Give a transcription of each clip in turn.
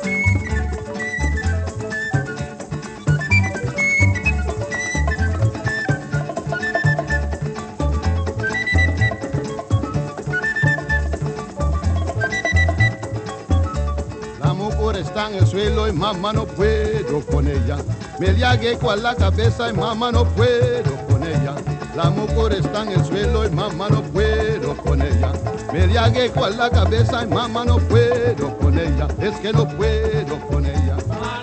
Está en el suelo y mamá no puedo con ella. Me liagué con la cabeza y mamá no puedo con ella. La mujer está en el suelo y mamá no puedo con ella. Me liagué con la cabeza y mamá no puedo con ella. Es que no puedo con ella.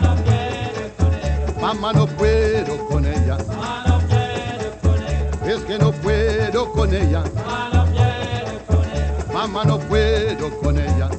Mamá no puedo con ella. Es que no puedo con ella. Mamá no puedo con ella.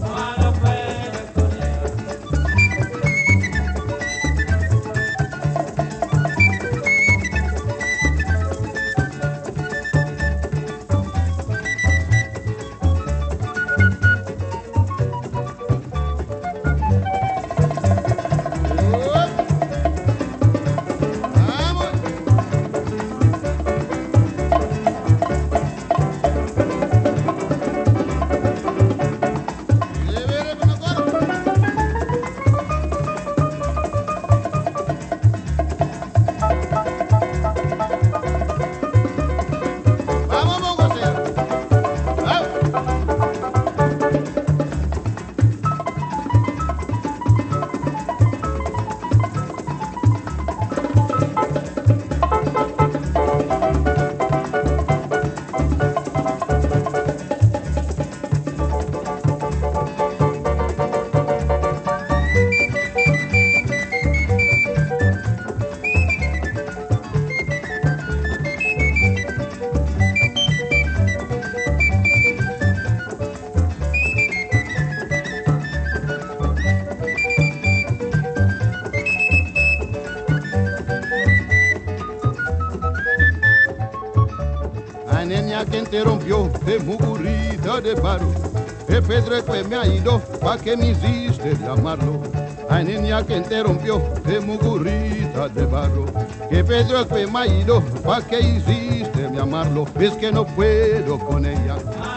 Niña que interrumpió de mugurita de barro, el Pedro que me ha ido pa' que me hiciste llamarlo. Ay, niña que interrumpió de mugurita de barro, que Pedro que me ha ido pa' que hiciste llamarlo. Es que no puedo con ella,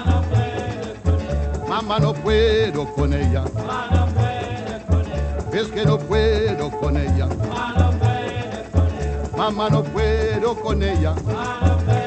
mamá no puedo con ella. Es que no puedo con ella, mamá no puedo con ella.